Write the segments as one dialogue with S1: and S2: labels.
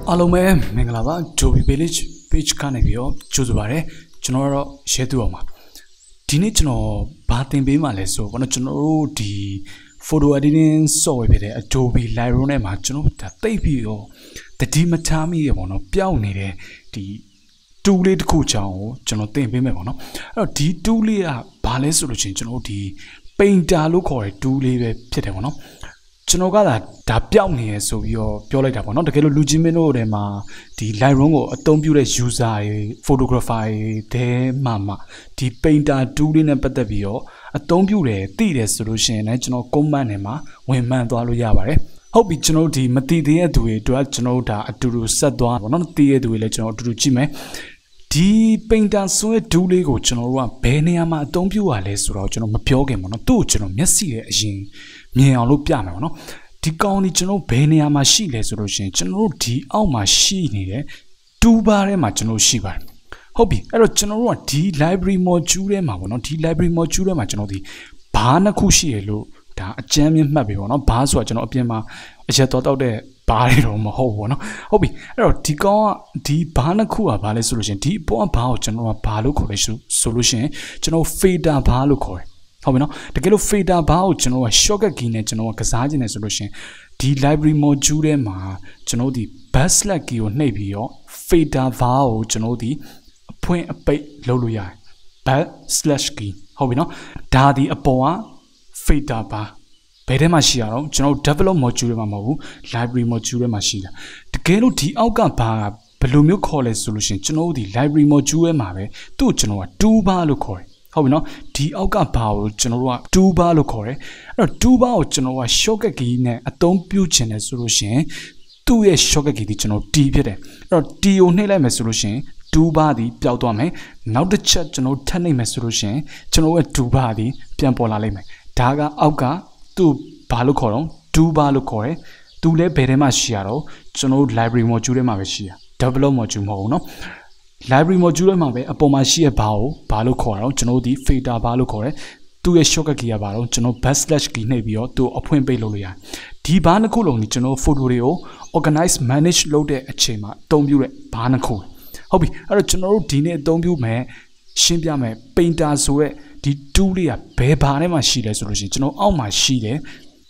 S1: Alome Mengalava Adobe Village page canavio Chuzubare Chinoro Shetuoma Tinichno Batin Bimaleso Wanachino di photo editing so Adobe Lightroom Machino that they pio the Dimatami one Piaunire the Toolit Kuchao Chanote Bimemono di Tulia Pale solution di paint a look or Tuli Pietemono Chinoga da Piauni so your Piola not the Gelo Lugimeno Rema the Lightroom don't build a user photography de mama the paint a Tulin and Patavio a don't build a theatre solution and no comanema when man to Aluyavare. Hope it's no the Matia do it to Achinoda to Sadwa, not the do it to Jime. The paint and so a two lego channel, Beniama don't you a less roger on Mapiogam on a two channel, Messi, Mian Piano. The county channel, Beniama she less roger, channel T. Alma she two bar a machino shiver. Hobby, a channel T library module, Mavon, T library module, machino the Pana Cushielo, da Jamian Mabion, or Baswatch and Opiama, as I thought out there. Barrio Maho, Hobby, Tico, the Panacua Valley solution, the Boa Pao General Palo solution, General Feda Palucor. Hobby, the Gelo Feda Bao General Sugar Guinea General Casagina solution, the library module ma, General the best like you, Navio, Feda Bao General the point a bait Loluya, /key. Hobby, Daddy Apoa, Feda Ba. Pere Mashiaro, General Develop Module Mamu, Library Module Mashida. The Gelo T. Alga Pa, Palumio College Solution, General the Library Module Mave, two General, two Balucore. How we know? T. Alga Pa, General, two Balucore, or two Bao General Shokaki, a don't buchin solution, two a Shokaki General T. Pede, or T. Onelame solution, two body, Piauame, now the church General Tanime solution, General two body, Piampola Leme, Taga Alga. Tu Balucoron, two Balucore, two le Berema Shiaro, General Library Module Maveshia, double module mono, Library Module Mave, upon my sheer bow, Balucoro, General the Feda Balucore, two a Shokakia Baro, General Best/Ginebio, to appoint Belolia. The Banacolon, General Fodurio, organize, manage, loaded a chema, don't you Banacol. Hobby, a General Dine, don't you me, Shimbiame, paint as away. The Tulia, Bebane Machine solution, no, all my sheet,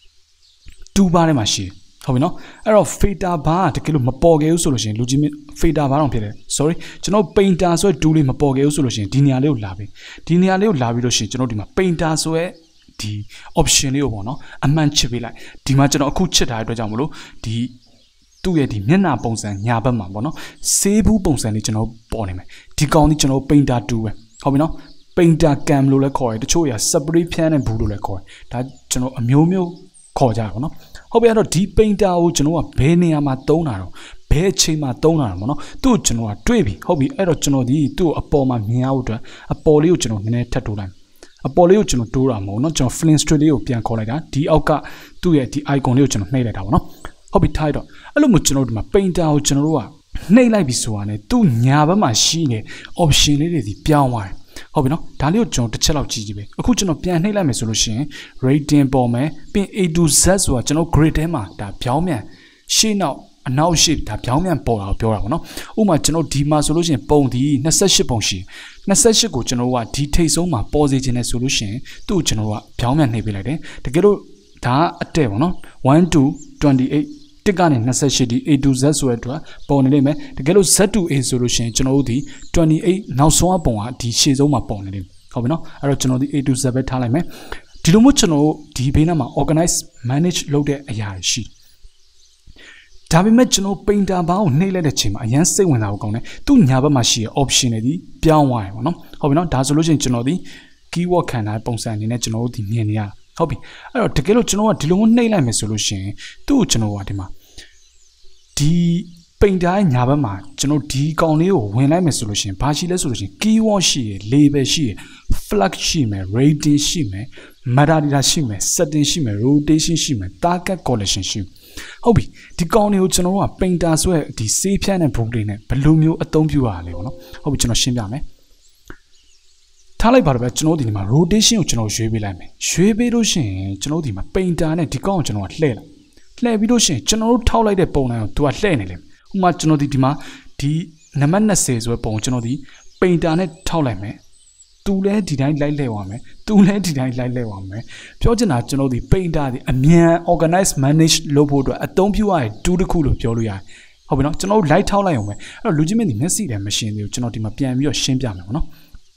S1: two bane machine. How we know? I of Feta Bar to kill Mapoge solution, Lugim Feta Baron Peter. Sorry, to no paint as well, Tuli Mapoge solution, Dinialeo Labi. Dinialeo Labi, she know paint as well, the option you want, a man chivila, the Machino Kucheta, Jamulo, the two at the Mena Bones and Yaba Mambono, Sebu Bones and Nichino Bonime, Ticonichino paint that do. How we know? Painter cam lula coy, the choya, subri pian and budula coy. That general a mumio cojagono. Hobby had a deep painter, Genoa, penny amadonaro, peche madonaro, two genoa, tweeby, hobby erogeno di, two a poma miauda, a poliogeno in a tatulan. A poliogeno duramo, not your flint studio pian collega, the alka, two at the icon made it out. Hobby title, a lumucheno, my painter, genoa. Nay like bisuane, two nyaba machine, option the pian. Hobby no, Talio John to chill out GGB. A cushion of pian hela solution, rating bombe, being a do zazwa, general great emma, that piaumia. She now, a now ship that piaumian poa, piorano. Uma general dima solution, bone the necessary she. Necessary go general what details on my positive solution, two general piaumian nebulade, the ghetto da a devono, 1 to 28. The gun necessity A to Z sweater, bone lime, the ghetto set to a solution, general the 28 now so upon the shades on my bone. How we know, I know the A to Z talime. Dilumuchano, the Benama organize, manage, loaded a yard sheet. Tabimacho paint about nail the chim, I say when I go to Naba Machine optionally, pian wine, no? How we know that solution, general the keyword can I bones and in a general the Nia. Hobby, I don't take a look at Dilum nail solution, two general watima. The paint I Yabama, General D. Conio, when I'm a solution, partial solution, key one she, labor she, flag shime, rating shime, Madadida shime, sudden shime, rotation shime, darker collection shime. Hobby, the Conio General paint as well, the Sapian and Probleme, Palumio, a Tombua, Hobby General Shimame. Tally Barber, General rotation, General Shubilame, Shubido, General paint and a Ticon General Lela. Levido general tau like the bone to a lenny. ဥမာကျွန်တော်ဒီမှာဒီနံပါတ်20ဆိုတဲ့ပုံကျွန်တော်ဒီပိန်တာနဲ့ထောက်လိုက်မယ်သူလည်းဒီတိုင်းလိုက်လဲသွားမယ်သူလည်းဒီတိုင်းလိုက်လဲသွားမယ်ပြောချင်တာကျွန်တော်ဒီပိန်တာဒီအမြန် organize manage လုပ်ဖို့အတွက်အသုံးပြုရတဲ့ tool တစ်ခုလို့ပြောလို့ရတယ်ဟုတ်ပြီနော်ကျွန်တော်တို့ light ထောက်လိုက်အောင်မယ်အဲ့တော့လူချင်းမင်းဒီမျက်စိလည်းမရှင်းသေးဘူးကျွန်တော်ဒီမှာပြန်ပြီးတော့ရှင်းပြမယ်ပေါ့နော်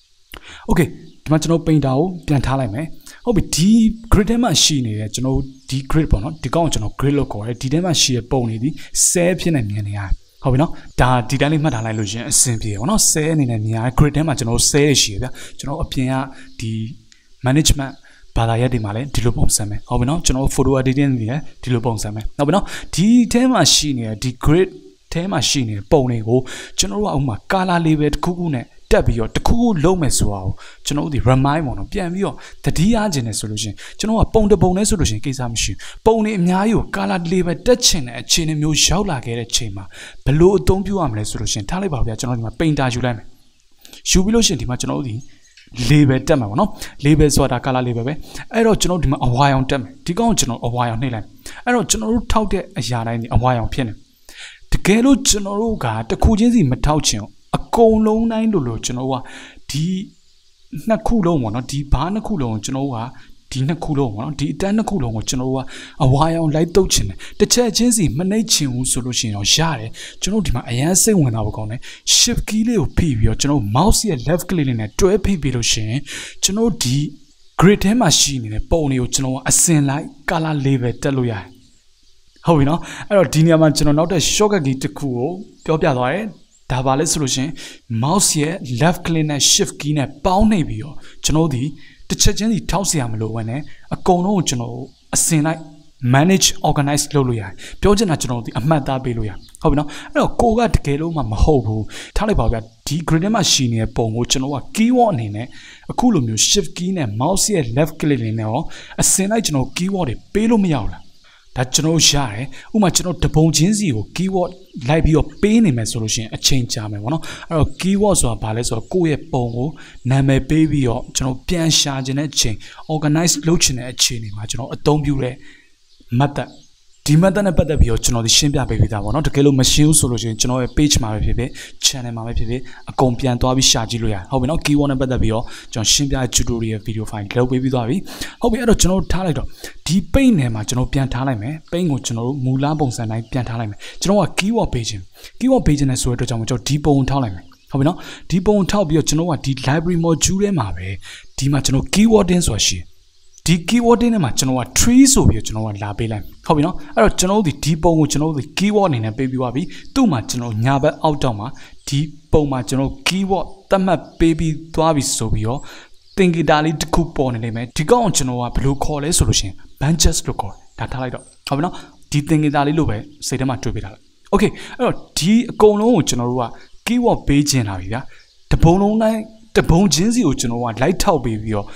S1: okay ဒီမှာကျွန်တော်ပိန်တာကိုပြန်ထားလိုက်မယ်ဟုတ်ပြီဒီ grid ထဲမှာရှိနေတဲ့ကျွန်တော်ဒီ grid ပေါ့နော်ဒီကောင်ကိုကျွန်တော် grid လို့ခေါ်တယ်ဒီထဲမှာရှိတဲ့ပုံတွေဒီဆဲဖြစ်နေမြင်နေရတယ်ဟုတ်ပြီနော်ဒါဒီတိုင်းလေးမှတ်ထားလိုက်လို့ရှင်အဆင်ပြေပေါ့နော်ဆဲအနေနဲ့မြင်ရ grid ထဲမှာကျွန်တော်ဆဲရရှိရဗျကျွန်တော်အပြင်ကဒီ management ဘာသာရပ်တွေမှာလည်းဒီလိုပုံစံပဲဟုတ်ပြီနော်ကျွန်တော် photo editing တွေလည်းဒီလိုပုံစံပဲဟုတ်ပြီနော်ဒီထဲမှာရှိနေတဲ့ဒီ grid ထဲမှာရှိနေတဲ့ပုံတွေကိုကျွန်တော်တို့ကဥမာ color label တစ်ခုခုနဲ့တက်ပြီးတော့တစ်ခုခုလုံးမယ်ဆိုအောင်ကျွန်တော်တို့ဒီ remind ပေါ့နော်ပြန်ပြီးတော့တတိယခြင်းနဲ့ဆိုလို့ရှိရင်ကျွန်တော်ကပုံတပုံနဲ့ဆိုလို့ရှိရင်ကိစ္စမရှိဘူးပုံတွေအများကြီးကို color label တက်ချင်တဲ့အခြေအနေမျိုးရောက်လာခဲ့တဲ့ချိန်မှာဘယ်လိုအသုံးပြုရမလဲဆိုလို့ရှိရင်ထားလိုက်ပါဗျာကျွန်တော်ဒီမှာ painter ယူလိုက်မယ်ယူပြီးလို့ရှိရင်ဒီမှာကျွန်တော်တို့ဒီ label တက်မှာပေါ့နော် label ဆိုတာ color label ပဲအဲ့တော့ကျွန်တော်ဒီမှာအဝါရောင်တက်မယ်ဒီကောင်ကိုကျွန်တော်အဝါရောင်နှိပ်လိုက်အဲ့တော့ကျွန်တော်တို့ထောက်တဲ့အရာတိုင်းဒီအဝါရောင်ဖြစ်နေတကယ်လို့ကျွန်တော်တို့ကတစ်ခုချင်းစီမထောက်ချင်အကုန်လုံးတိုင်းလို့ကျွန်တော်ကဒီနှစ်ခုလုံးပေါ့နော်ဒီဘားနှစ်ခုလုံးကိုကျွန်တော်ကဒီနှစ်ခုလုံးပေါ့နော်ဒီအတန်းနှစ်ခုလုံးကိုကျွန်တော်ကအဝါရောင်လိုက်တုတ်ချင်တယ်တစ်ချက်ချင်းစီမနှိပ်ချင်ဘူးဆိုလို့ရှိရင်တော့ရတယ်ကျွန်တော်ဒီမှာအရန်စိတ်ဝင်တာပေါ့ကောင်းတယ် shift key လေးကိုဖိပြီးတော့ကျွန်တော် mouse ရဲ့ left click လေးနဲ့တွဲဖိပြီးလို့ရှိရင်ကျွန်တော်ဒီ grid ထဲမှာရှိနေတဲ့ပုံတွေကိုကျွန်တော်အစင်လိုက် color label တက်လို့ရတယ်ဟုတ်ပြီနော်အဲ့တော့ဒီနေရာမှာကျွန်တော်နောက်တဲ့ shortcut key တစ်ခုကိုပြောပြသွားတယ်ဒါပါလဲဆိုလို့ရှင် mouse ရဲ့ left click နဲ့ shift key နဲ့ပေါင်းနေပြီးတော့ကျွန်တော်ဒီတစ်ချက်ချင်းစီထောက်เสียမလို့ဝင်နေအကုန်လုံးကိုကျွန်တော်အစင်လိုက် manage organize လုပ်လို့ရတယ်ပြောချင်တာကျွန်တော်ဒီအမှတ်သားပေးလို့ရဟုတ်ပြီနော်အဲ့တော့ကိုကတကယ်လို့မှမဟုတ်ဘူးထားလိုက်ပါဗျာဒီ grid ထဲမှာရှိနေတဲ့ပုံကိုကျွန်တော်က keyword အနေနဲ့အခုလိုမျိုး shift key နဲ့ mouse ရဲ့ left click လေးနဲ့ရောအစင်လိုက်ကျွန်တော် keyword တွေပေးလို့မရဘူးလားဒါကျွန်တော်ရတယ်ဥပမာကျွန်တော်တပုံချင်းစီကို keyword လိုက်ပြီးတော့ပေးနေမယ်ဆိုလို့ရှိရင်အချိန်ကြာမယ်ပေါ့နော်အဲ့တော့ keyword ဆိုတာဘာလဲဆိုတော့ကိုယ့်ရဲ့ပုံကိုနာမည်ပေးပြီးတော့ကျွန်တော်ပြန်ရှာခြင်းတဲ့အချိန် organize လုပ်ခြင်းတဲ့အချိန်တွေမှာကျွန်တော်အသုံးပြုတဲ့ method ဒီ method နဲ့ပတ်သက်ပြီးတော့ကျွန်တော်ဒီရှင်းပြပေးပြီးသားပေါ့နော်တကယ်လို့မရှင်းဘူးဆိုလို့ရှိရင်ကျွန်တော်ရဲ့ page မှာပဲဖြစ်ဖြစ် channel မှာပဲဖြစ်ဖြစ်အကုန်ပြန်သွားပြီးရှာကြည့်လို့ရတယ်ဟုတ်ပြီနော် keyword နဲ့ပတ်သက်ပြီးတော့ကျွန်တော်ရှင်းပြ tutorial video file လုပ်ပေးပြီးသွားပြီဟုတ်ပြီအဲ့တော့ကျွန်တော်ထားလိုက်တော့ဒီ page နယ်မှာကျွန်တော်ပြန်ထားလိုက်မယ် page ကိုကျွန်တော်တို့မူလပုံစံတိုင်းပြန်ထားလိုက်မယ်ကျွန်တော်က keyword page နဲ့ဆိုတဲ့အတွက်ကြောင့်ကျွန်တော်ဒီပုံကိုထောက်လိုက်မယ်ဟုတ်ပြီနော်ဒီပုံကိုထောက်ပြီးတော့ကျွန်တော်ကဒီ library module ထဲမှာပဲဒီမှာကျွန်တော် keywording ဆိုတာရှိဒီ keywording နဲ့မှာကျွန်တော်က tree ဆိုပြီးတော့ကျွန်တော်ကလာပေးလိုက်ဟုတ်ပြီနော်အဲ့တော့ကျွန်တော်တို့ဒီပုံကိုကျွန်တော်တို့ keyword အနေနဲ့ပေးပြီးသွားပြီသူ့မှာကျွန်တော်ညာဘက်အောက်တောင်မှာဒီပုံမှာကျွန်တော် keyword သတ်မှတ်ပေးပြီးသွားပြီဆိုပြီးတော့သင်္ကေတလေးတစ်ခုပေါ်နေလိမ့်မယ်ဒီကောင်ကျွန်တော်ကဘယ်လိုခေါ်လဲဆိုလို့ရှိရင် bunches လို့ခေါ်တယ်ဒါထားလိုက်တော့ဟုတ်ပြီနော်ဒီသင်္ကေတလေးလို့ပဲစိတ်ထဲမှာတွေးပေးထားလိုက် okay အဲ့တော့ဒီအကုန်လုံးကိုကျွန်တော်တို့က keyword ပေးခြင်းလာပြီဗျာတပုံလုံးတိုင်းတပုံချင်းစီကိုကျွန်တော်က light ထောက်ပေးပြီးတော့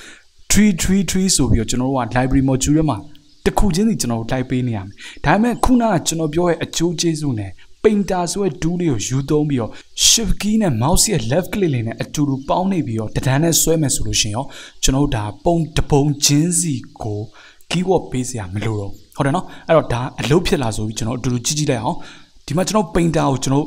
S1: tree ဆိုပြီးတော့ကျွန်တော်တို့က library module ထဲမှာတစ်ခုချင်းစီကျွန်တော်တို့ type ပေးနေရမယ်ဒါပေမဲ့ခုနကကျွန်တော်ပြောရဲ့အကျိုးကျေးဇူးနဲ့ painter ဆိုတဲ့ tool လေးကိုယူသုံးပြီးတော့ shift key နဲ့ mouse ရဲ့ left click လေးနဲ့အတူတူပေါင်းနေပြီးတော့တဒန်းနဲ့ဆွဲမယ်ဆိုလို့ရှိရင်ရောကျွန်တော်တို့ဒါပုံတပုံချင်းစီကို keyword ပေးစရာမလိုတော့ဟုတ်တယ်နော်အဲ့တော့ဒါအလုပ်ဖြစ်လာဆိုပြီးကျွန်တော်အတူတူကြည့်လိုက်အောင်ဒီမှာကျွန်တော် painter ကိုကျွန်တော်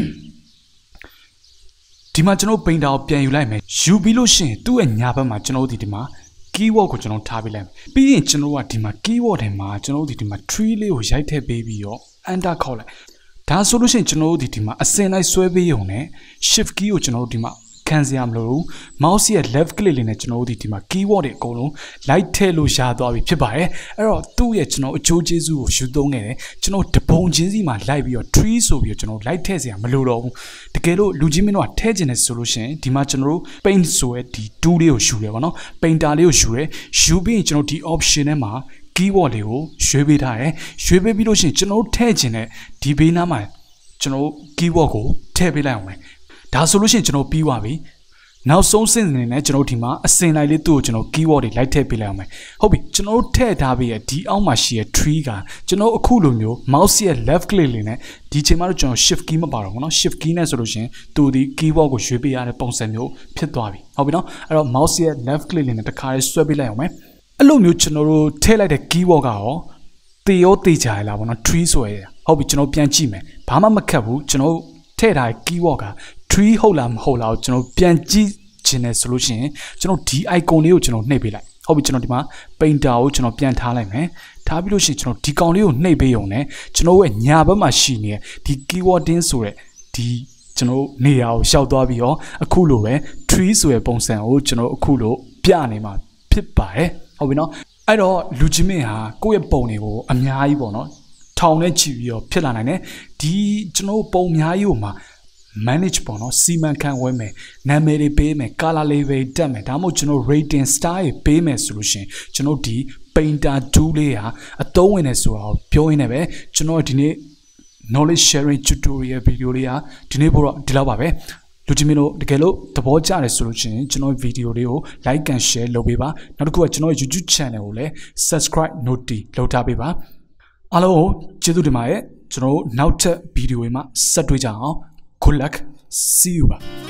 S1: ဒီမှာကျွန်တော် painter ကိုပြန်ယူလိုက်မယ်ယူပြီးလို့ရှိရင်သူ့ရဲ့ညာဘက်မှာကျွန်တော်ဒီမှာ keyword ကိုကျွန်တော်ထားပေးလိုက်မယ်ပြီးရင်ကျွန်တော်ကဒီမှာ keyword ထဲမှာကျွန်တော်ဒီမှာ tree လေးကိုရိုက်ထည့်ပေးပြီးတော့ enter ခေါက်လိုက်ဒါဆိုလို့ရှိရင်ကျွန်တော်ဒီမှာအစင်လိုက်ဆွဲပေးရုံနဲ့ shift key ကိုကျွန်တော်ဒီမှာခံစရာမလိုဘူး mouse ရဲ့ left click လေးနဲ့ကျွန်တော်ဒီမှာ keyword တွေအကုန်လုံး light ထည့်လို့ရသွားပြီဖြစ်ပါတယ်အဲ့တော့သူ့ရဲ့ကျွန်တော်အကျိုးကျေးဇူးကိုယူသုံးခဲ့တယ်ကျွန်တော်တပုံချင်းစီမှာ light ပြီးတော့ tree ဆိုပြီးတော့ကျွန်တော် light ထည့်စရာမလိုတော့ဘူးတကယ်လို့လူကြီးမင်းတို့ကထည့်ခြင်းနဲ့ဆိုလို့ရှိရင်ဒီမှာကျွန်တော်တို့ paint ဆိုတဲ့ဒီ tool လေးကိုယူရပါတော့ painter လေးကိုယူရဲယူပြီးရင်ကျွန်တော်ဒီ option ထဲမှာ keyword လေးကိုရွေးပေးထားတယ်ရွေးပေးပြီးလို့ရှိရင်ကျွန်တော်ထည့်ခြင်းနဲ့ဒီဘေးနားမှာကျွန်တော် keyword ကိုထည့်ပေးလိုက်အောင်မယ်ဒါဆိုလို့ရှိရင်ကျွန်တော်ပြီးသွားပြီနောက်ဆုံးစင်နေနဲ့ကျွန်တော်ဒီမှာအစင်လိုက်လေးသူ့ကိုကျွန်တော် keyword တွေလိုက်ထည့်ပေးလိုက်အောင်မယ်ဟုတ်ပြီကျွန်တော်ထည့်ထားပြီးရဲ့ဒီအောက်မှာရှိရဲ့ tree ကကျွန်တော်အခုလိုမျိုး mouse ရဲ့ left click လေးနဲ့ဒီချိန်မှာတော့ကျွန်တော် shift key မပါတော့ဘူးเนาะ shift key နဲ့ဆိုလို့ရှိရင်သူဒီ keyword ကိုရွေးပေးရတဲ့ပုံစံမျိုးဖြစ်သွားပြီဟုတ်ပြီเนาะအဲ့တော့ mouse ရဲ့ left click လေးနဲ့တစ်ခါလေးဆွဲပေးလိုက်အောင်မယ်အဲ့လိုမျိုးကျွန်တော်တို့ထည့်လိုက်တဲ့ keyword ကရောတေရောတေချာရလားပေါ့နော် tree ဆိုရဟုတ်ဟုတ်ပြီကျွန်တော်ပြန်ကြည့်မယ်ဘာမှမခက်ဘူးကျွန်တော်ထည့်ထားတဲ့ keyword က tree ဟုတ်လားမဟုတ်လားကျွန်တော်ပြန်ကြည့်ချင်တယ်ဆိုလို့ရှိရင်ကျွန်တော်ဒီ icon လေးကိုကျွန်တော်နှိပ်ပေးလိုက်ဟုတ်ပြီကျွန်တော်ဒီမှာ painter ကိုကျွန်တော်ပြန်ထားလိုက်မယ်ထားပြီးလို့ရှိရင်ကျွန်တော်ဒီကောင်လေးကိုနှိပ်ပေးရုံနဲ့ကျွန်တော်ရဲ့ညာဘက်မှာရှိနေတဲ့ဒီ keywording ဆိုတဲ့ဒီကျွန်တော်နေရာကိုရှောက်သွားပြီးတော့အခုလိုပဲ tree ဆိုတဲ့ပုံစံကိုကျွန်တော်အခုလိုပြနေမှာဖြစ်ပါတယ်ဟုတ်ပြီနော်အဲ့တော့လူချင်းမင်းဟာကိုယ့်ရဲ့ပုံတွေကိုအများကြီးပေါ့နော်ထောင်နဲ့ချီပြီးတော့ဖြစ်လာနိုင်တယ်ဒီကျွန်တော်ပုံအများကြီးကိုမှာ manage ပေါ့နော်စီမံခန့်ခွဲမယ်နာမည်တွေပေးမယ် color level တက်မယ်ဒါမှမဟုတ်ကျွန်တော် rating star တွေပေးမယ်ဆိုလို့ရှိရင်ကျွန်တော်ဒီ painter tool လေးဟာအသုံးဝင်နေဆိုတာကိုပြောရင်းနဲ့ပဲကျွန်တော်ဒီနေ့ knowledge sharing tutorial video လေးဟာဒီနေ့ပေါ်တော့ဒီလောက်ပါပဲလူချင်းမင်းတို့တကယ်လို့သဘောကျတယ်ဆိုလို့ရှိရင်ကျွန်တော်ဗီဒီယိုလေးကို like and share လုပ်ပေးပါနောက်တစ်ခုကကျွန်တော် YouTube channel ကိုလည်း subscribe note လုပ်ထားပေးပါအားလုံးကိုကျေးဇူးတင်ပါတယ်ကျွန်တော်တို့နောက်ထပ်ဗီဒီယိုတွေမှာဆက်တွေ့ကြအောင်Good luck. See you.